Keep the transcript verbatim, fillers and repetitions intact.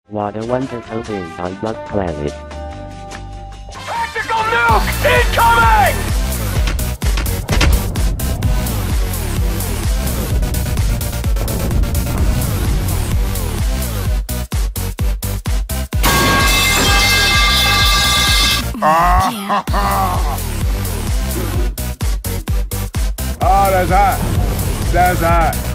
What a wonderful day on Blood Planet. Tactical nuke incoming! Oh, that's hot. That's hot.